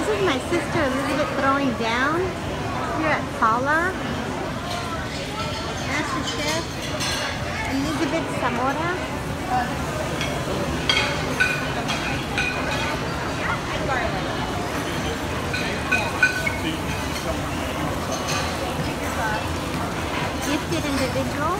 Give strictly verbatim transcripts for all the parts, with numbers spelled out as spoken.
This is my sister Elizabeth throwing down here at Paula. Master Chef Elizabeth Zamora. Gifted individual.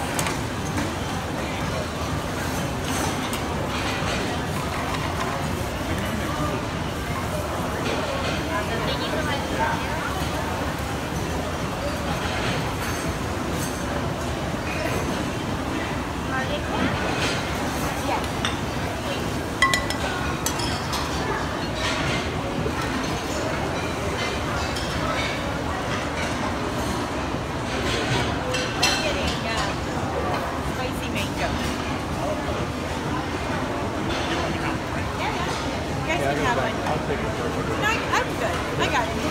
Have one. I'll take it for a no, I'm good. I got it.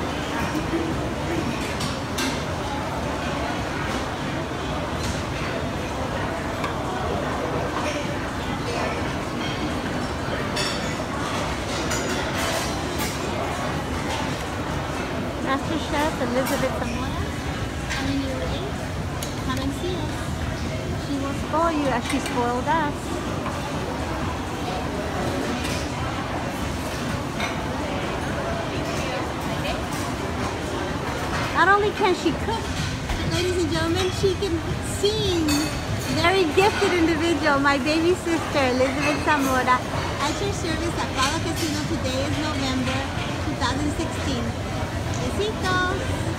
Master Chef Elizabeth Zamora. And when you're late, come and see us. She will spoil you as she spoiled us. Not only can she cook, but ladies and gentlemen, she can sing. Very gifted individual, my baby sister, Elizabeth Zamora. At your service at Paula Casino. Today is November two thousand sixteen. Besitos.